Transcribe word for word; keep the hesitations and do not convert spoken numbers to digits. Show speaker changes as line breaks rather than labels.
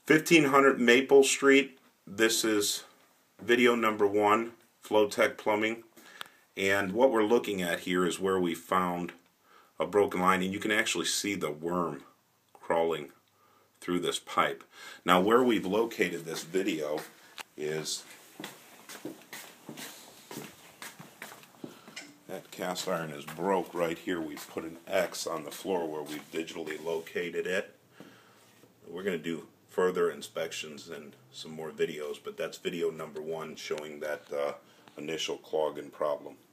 fifteen hundred Maple Street. This is video number one, Flowtech Plumbing. And what we're looking at here is where we found a broken line, and you can actually see the worm crawling through this pipe. Now where we've located this video is that cast iron is broke right here. We've put an X on the floor where we've digitally located it. We're going to do further inspections and some more videos, but that's video number one showing that uh, initial clogging problem.